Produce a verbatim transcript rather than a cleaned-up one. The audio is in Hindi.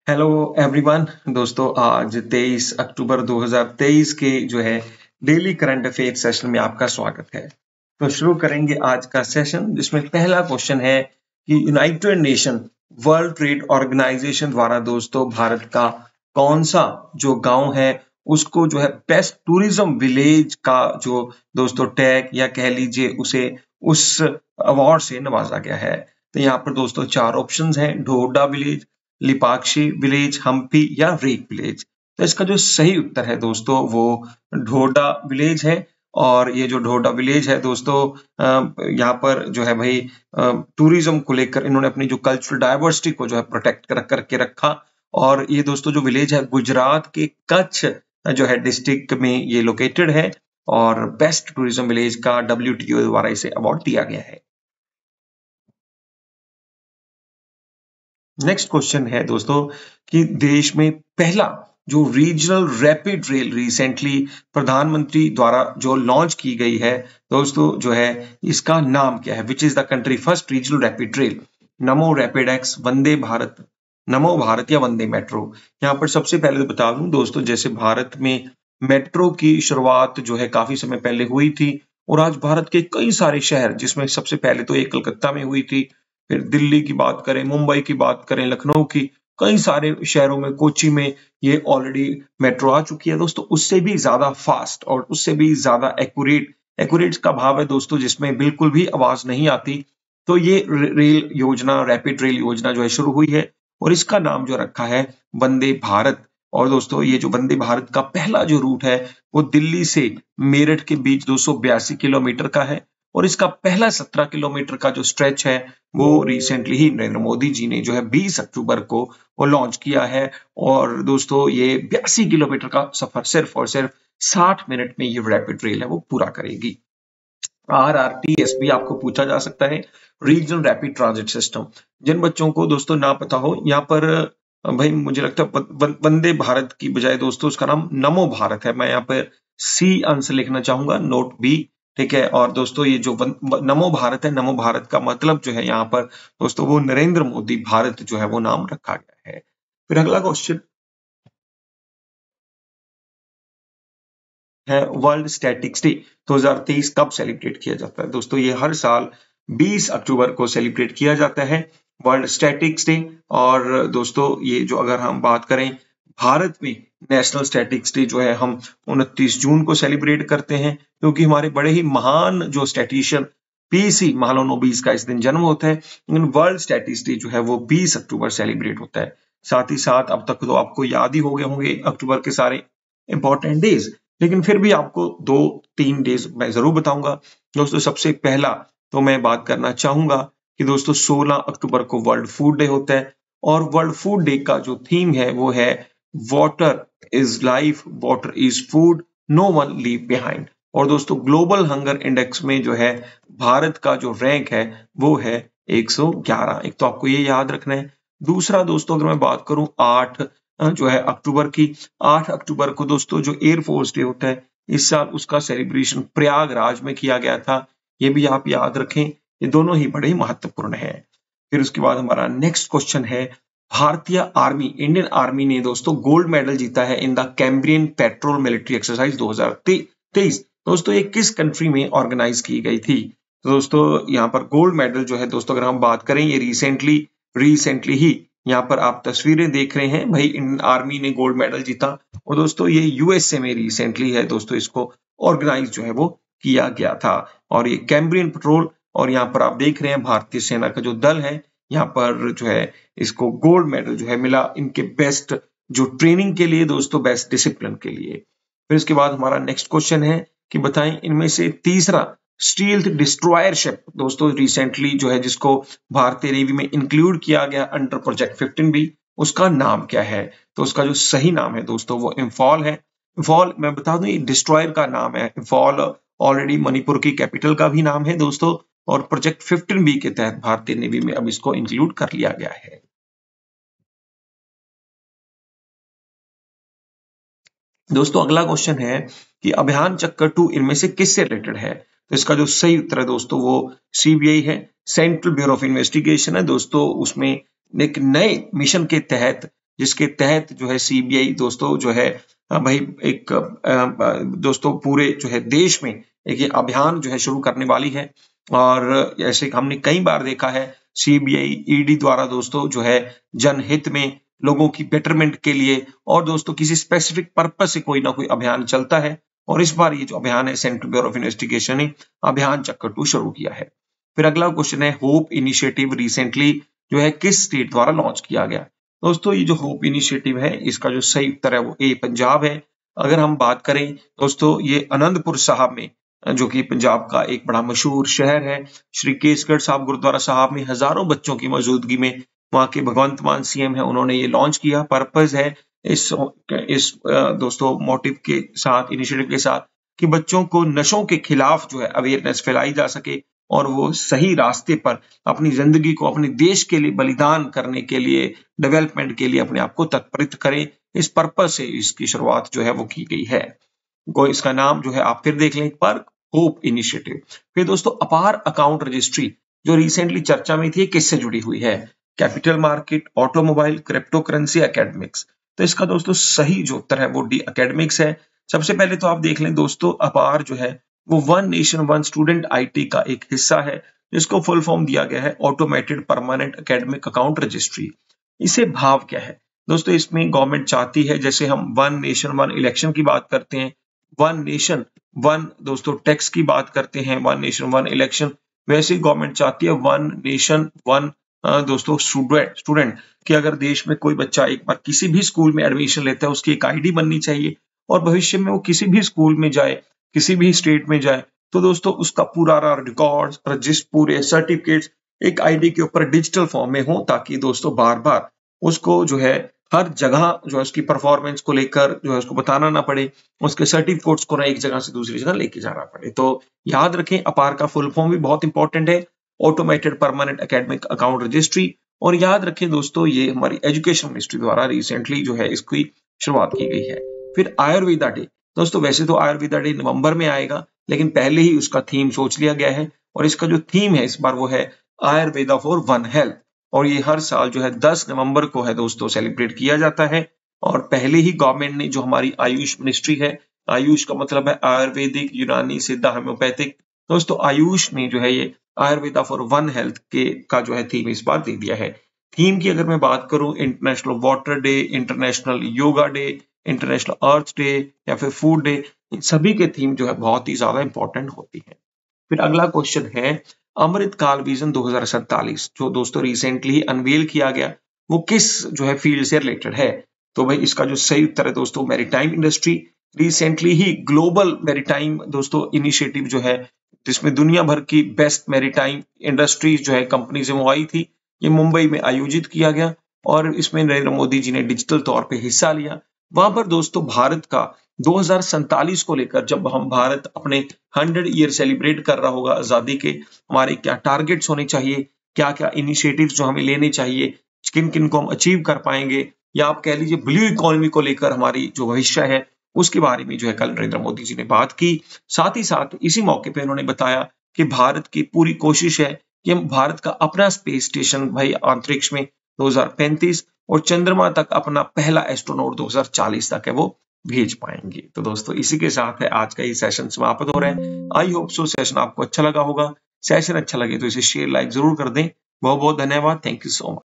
हेलो एवरीवन दोस्तों, आज तेईस अक्टूबर दो हज़ार तेईस के जो है डेली करंट अफेयर सेशन में आपका स्वागत है। तो शुरू करेंगे आज का सेशन, जिसमें पहला क्वेश्चन है कि United Nation World Trade Organization द्वारा दोस्तों भारत का कौन सा जो गांव है उसको जो है बेस्ट टूरिज्म विलेज का जो दोस्तों टैग या कह लीजिए उसे उस अवार्ड से नवाजा गया है। तो यहाँ पर दोस्तों चार ऑप्शंस हैं: ढोडा विलेज, लिपाक्षी विलेज, हम्पी या रेक विलेज। तो इसका जो सही उत्तर है दोस्तों वो ढोडा विलेज है। और ये जो ढोडा विलेज है दोस्तों, यहाँ पर जो है भाई टूरिज्म को लेकर इन्होंने अपनी जो कल्चरल डाइवर्सिटी को जो है प्रोटेक्ट कर करके रखा। और ये दोस्तों जो विलेज है गुजरात के कच्छ जो है डिस्ट्रिक्ट में ये लोकेटेड है और बेस्ट टूरिज्म विलेज का डब्ल्यूटीओ द्वारा इसे अवार्ड दिया गया है। नेक्स्ट क्वेश्चन है दोस्तों कि देश में पहला जो रीजनल रैपिड रेल रिसेंटली प्रधानमंत्री द्वारा जो लॉन्च की गई है दोस्तों जो है इसका नाम क्या है? Which is the country first regional rapid rail? Namo rapid X, Vande Bharat, Namo Bharat या वंदे मेट्रो? यहाँ पर सबसे पहले तो बता दूं दोस्तों, जैसे भारत में मेट्रो की शुरुआत जो है काफी समय पहले हुई थी और आज भारत के कई सारे शहर, जिसमें सबसे पहले तो एक कलकत्ता में हुई थी, फिर दिल्ली की बात करें, मुंबई की बात करें, लखनऊ की, कई सारे शहरों में, कोची में ये ऑलरेडी मेट्रो आ चुकी है दोस्तों। उससे भी ज्यादा फास्ट और उससे भी ज्यादा एक्यूरेट, एक्यूरेट का भाव है दोस्तों जिसमें बिल्कुल भी आवाज नहीं आती। तो ये रेल योजना, रैपिड रेल योजना जो है शुरू हुई है और इसका नाम जो रखा है वंदे भारत। और दोस्तों ये जो वंदे भारत का पहला जो रूट है वो दिल्ली से मेरठ के बीच दो सौ बयासी किलोमीटर का है और इसका पहला सत्रह किलोमीटर का जो स्ट्रेच है वो रिसेंटली ही नरेंद्र मोदी जी ने जो है बीस अक्टूबर को वो लॉन्च किया है। और दोस्तों ये बयासी किलोमीटर का सफर सिर्फ और सिर्फ साठ मिनट में ये रैपिड रेल है वो पूरा करेगी। आर आर टी एस भी आपको पूछा जा सकता है, रीजनल रैपिड ट्रांजिट सिस्टम। जिन बच्चों को दोस्तों ना पता हो, यहाँ पर भाई मुझे लगता है वंदे भारत की बजाय दोस्तों उसका नाम नमो भारत है। मैं यहाँ पर सी आंसर लिखना चाहूंगा, नोट बी, ठीक है। और दोस्तों ये जो नमो भारत है, नमो भारत का मतलब जो है यहाँ पर दोस्तों वो नरेंद्र मोदी भारत जो है वो नाम रखा गया है। फिर अगला क्वेश्चन है वर्ल्ड स्टैटिक्स डे दो हज़ार तेईस कब सेलिब्रेट किया जाता है? दोस्तों ये हर साल बीस अक्टूबर को सेलिब्रेट किया जाता है वर्ल्ड स्टैटिक्स डे। और दोस्तों ये जो अगर हम बात करें भारत में नेशनल स्टैटिक्स डे जो है हम उनतीस जून को सेलिब्रेट करते हैं, क्योंकि हमारे बड़े ही महान जो स्टैटिशियन पीसी महालनोबिस का इस दिन जन्म होता है। लेकिन वर्ल्ड स्टैटिक्स डे जो है वो बीस अक्टूबर सेलिब्रेट होता है। साथ ही साथ अब तक तो आपको याद ही हो गए होंगे अक्टूबर के सारे इंपॉर्टेंट डेज, लेकिन फिर भी आपको दो तीन डेज मैं जरूर बताऊंगा दोस्तों। सबसे पहला तो मैं बात करना चाहूंगा कि दोस्तों सोलह अक्टूबर को वर्ल्ड फूड डे होता है और वर्ल्ड फूड डे का जो थीम है वो है water is life, water is food, no one leave behind. और दोस्तों ग्लोबल हंगर इंडेक्स में जो है भारत का जो रैंक है वो है एक सौ ग्यारह। एक तो आपको ये याद रखना है। दूसरा दोस्तों अगर मैं बात करूं आठ जो है अक्टूबर की, आठ अक्टूबर को दोस्तों जो एयरफोर्स डे होता है, इस साल उसका सेलिब्रेशन प्रयागराज में किया गया था। ये भी आप याद रखें, ये दोनों ही बड़े ही महत्वपूर्ण है। फिर उसके बाद हमारा नेक्स्ट क्वेश्चन है भारतीय आर्मी, इंडियन आर्मी ने दोस्तों गोल्ड मेडल जीता है in the Cambrian patrol military exercise दो हज़ार तेईस। दोस्तों ये किस कंट्री में ऑर्गेनाइज की गई थी? तो दोस्तों यहाँ पर गोल्ड मेडल जो है दोस्तों अगर हम बात करें ये रिसेंटली रिसेंटली ही यहाँ पर आप तस्वीरें देख रहे हैं, भाई इंडियन आर्मी ने गोल्ड मेडल जीता और दोस्तों ये यूएसए में रिसेंटली है दोस्तों इसको ऑर्गेनाइज जो है वो किया गया था। और ये कैम्ब्रियन पेट्रोल, और यहाँ पर आप देख रहे हैं भारतीय सेना का जो दल है यहाँ पर जो है इसको गोल्ड मेडल जो है मिला इनके बेस्ट जो ट्रेनिंग के लिए दोस्तों, बेस्ट डिसिप्लिन के लिए। फिर इसके बाद हमारा नेक्स्ट क्वेश्चन है कि बताएं इनमें से तीसरा स्टील्थ डिस्ट्रॉयर शिप दोस्तों रिसेंटली जो है जिसको भारतीय नेवी में इंक्लूड किया गया अंडर प्रोजेक्ट फिफ्टीन बी, उसका नाम क्या है? तो उसका जो सही नाम है दोस्तों वो इम्फॉल है। इम्फॉल मैं बता दूं ये डिस्ट्रॉयर का नाम है। इम्फॉल ऑलरेडी मणिपुर की कैपिटल का भी नाम है दोस्तों और प्रोजेक्ट फिफ्टीन बी के तहत भारतीय नेवी में अब इसको इंक्लूड कर लिया गया है। दोस्तों अगला क्वेश्चन है कि अभियान चक्कर टू इनमें से किससे रिलेटेड है? तो इसका जो सही उत्तर है दोस्तों वो सीबीआई है, सेंट्रल ब्यूरो ऑफ इन्वेस्टिगेशन है दोस्तों। उसमें एक नए मिशन के तहत जिसके तहत जो है सीबीआई दोस्तों जो है भाई एक दोस्तों पूरे जो है देश में एक ये अभियान जो है शुरू करने वाली है। और ऐसे हमने कई बार देखा है सीबीआई ईडी द्वारा दोस्तों जो है जनहित में लोगों की बेटरमेंट के लिए और दोस्तों किसी स्पेसिफिक पर्पस से कोई ना कोई अभियान चलता है। और इस बार ये जो अभियान है सेंट्रल ब्यूरो ऑफ इन्वेस्टिगेशन ने अभियान चक्कर टू शुरू किया है। फिर अगला क्वेश्चन है होप इनिशिएटिव रिसेंटली जो है किस स्टेट द्वारा लॉन्च किया गया। दोस्तों ये जो होप इनिशिएटिव है इसका जो सही उत्तर है वो ए पंजाब है। अगर हम बात करें दोस्तों ये आनंदपुर साहब में जो कि पंजाब का एक बड़ा मशहूर शहर है, श्री केसगढ़ साहब गुरुद्वारा साहब में हजारों बच्चों की मौजूदगी में वहां के भगवंत मान सीएम है, उन्होंने ये लॉन्च किया। पर्पस है इस इस दोस्तों मोटिव के साथ इनिशिएटिव के साथ कि बच्चों को नशों के खिलाफ जो है अवेयरनेस फैलाई जा सके और वो सही रास्ते पर अपनी जिंदगी को अपने देश के लिए बलिदान करने के लिए डेवलपमेंट के लिए अपने आप को तत्परित करें। इस पर्पस से इसकी शुरुआत जो है वो की गई है। को इसका नाम जो है आप फिर देख लें एक बार, होप इनिशिएटिव। फिर दोस्तों अपार अकाउंट रजिस्ट्री जो रिसेंटली चर्चा में थी किससे जुड़ी हुई है? Capital market, automobile, crypto currency, academics. तो इसका दोस्तों सही जो उत्तर है वो डी एकेडमिक्स है। सबसे पहले तो आप देख लें दोस्तों अपार जो है वो one nation one student ID का एक हिस्सा है जिसको फुल फॉर्म दिया गया है automated permanent academic account registry. इसे भाव क्या है दोस्तों? इसमें गवर्नमेंट चाहती है जैसे हम वन नेशन वन इलेक्शन की बात करते हैं, वन नेशन वन दोस्तों टैक्स की बात करते हैं, वन नेशन वन इलेक्शन, वैसे गवर्नमेंट चाहती है वन नेशन वन दोस्तों स्टूडेंट स्टूडेंट कि अगर देश में कोई बच्चा एक बार किसी भी स्कूल में एडमिशन लेता है उसकी एक आईडी बननी चाहिए और भविष्य में वो किसी भी स्कूल में जाए, किसी भी स्टेट में जाए तो दोस्तों उसका पूरा रिकॉर्ड, रजिस्टर, पूरे सर्टिफिकेट्स एक आईडी के ऊपर डिजिटल फॉर्म में हो ताकि दोस्तों बार बार उसको जो है हर जगह जो है उसकी परफॉर्मेंस को लेकर जो है उसको बताना ना पड़े, उसके सर्टिफिकेट्स को ना एक जगह से दूसरी जगह लेके जाना पड़े। तो याद रखें अपार का फुल फॉर्म भी बहुत इंपॉर्टेंट है, automated permanent academic account registry. और याद रखें दोस्तों ये हमारी एजुकेशन मिनिस्ट्री द्वारा रिसेंटली जो है इसकी शुरुआत की गई है। फिर आयुर्वेदा डे दोस्तों, वैसे तो आयुर्वेदा डे नवंबर में आएगा लेकिन पहले ही उसका थीम सोच लिया गया है और इसका जो थीम है इस बार वो है आयुर्वेदा फॉर वन हेल्थ। और ये हर साल जो है दस नवंबर को है दोस्तों सेलिब्रेट किया जाता है। और पहले ही गवर्नमेंट ने जो हमारी आयुष मिनिस्ट्री है, आयुष का मतलब है आयुर्वेदिक, यूनानी, सिद्धा, होम्योपैथिक, दोस्तों आयुष में जो है ये आयुर्वेदा फॉर वन हेल्थ के का जो है थीम इस बार दे दिया है। थीम की अगर मैं बात करूं, international water day, international yoga day, international earth day या फिर फूड डे, इन सभी के थीम जो है बहुत ही ज्यादा इंपॉर्टेंट होती है। फिर अगला क्वेश्चन है अमृत काल विजन दो हज़ार सैंतालीस जो दोस्तों रिसेंटली अनवील किया गया वो किस जो है फील्ड से रिलेटेड है? तो भाई इसका जो सही उत्तर है दोस्तों मैरीटाइम इंडस्ट्री। रिसेंटली ही ग्लोबल मैरीटाइम दोस्तों इनिशिएटिव जो है जिसमें दुनिया भर की बेस्ट मैरीटाइम इंडस्ट्रीज जो है कंपनी से वो आई थी, ये मुंबई में आयोजित किया गया और इसमें नरेंद्र मोदी जी ने डिजिटल तौर पे हिस्सा लिया। वहां पर दोस्तों भारत का दो हज़ार सैंतालीस को लेकर जब हम भारत अपने हंड्रेड ईयर सेलिब्रेट कर रहा होगा आजादी के, हमारे क्या टारगेट्स होने चाहिए, क्या क्या इनिशिएटिव्स जो हमें लेने चाहिए, किन किन को हम अचीव कर पाएंगे, या आप कह लीजिए ब्लू इकोनॉमी को लेकर हमारी जो भविष्य है उसके बारे में जो है कल नरेंद्र मोदी जी ने बात की। साथ ही साथ इसी मौके पे उन्होंने बताया कि भारत की पूरी कोशिश है कि हम भारत का अपना स्पेस स्टेशन भाई अंतरिक्ष में दो हज़ार पैंतीस और चंद्रमा तक अपना पहला एस्ट्रोनॉट दो हज़ार चालीस तक है वो भेज पाएंगे। तो दोस्तों इसी के साथ है आज का ये सेशन समाप्त हो रहा है। आई होप सो सेशन आपको अच्छा लगा होगा। सेशन अच्छा लगे तो इसे शेयर लाइक जरूर कर दें। बहुत बहुत धन्यवाद। Thank you so much.